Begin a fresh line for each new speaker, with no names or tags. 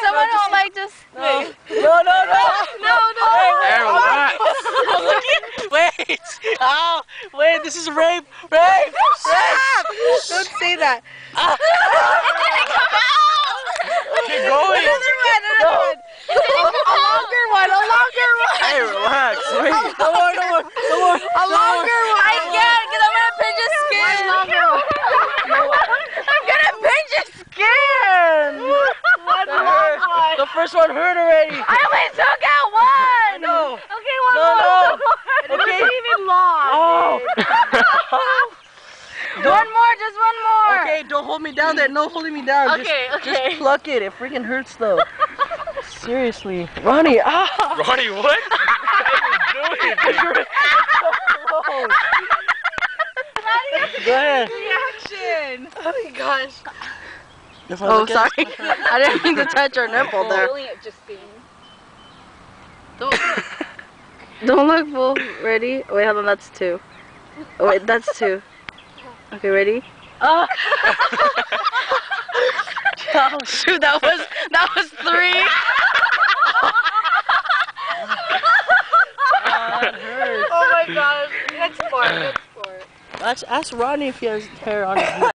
someone won't like just...
No.
Hey, relax.
Wait. Oh, wait, this is rape. Rape.
Don't say that.
Keep going.
Another one. A longer one.
Hey, relax. Wait.
No more.
A longer one. I can't, because I'm gonna pinch his skin. I'm gonna pinch his skin. One long one.
The first one hurt already.
I only took out one.
No.
Okay, one
No.
more.
Okay.
It's even long.
Oh.
One more, just one more.
Okay, don't hold me down there. No holding me down.
Okay.
Just pluck it. It freaking hurts though. Seriously. Ronnie,
Ronnie, what? What are you doing?
Go ahead.
Reaction. Oh my gosh.
If I
Oh,
look at
sorry.
it-
I didn't mean to touch your nipple there. Don't look, fool. Ready? Wait, hold on. That's two. Oh, wait, that's two. Okay, ready? Oh. Oh shoot, that was three.
That hurts.
Oh my gosh. Good sport.
Ask Ronnie if he has hair on his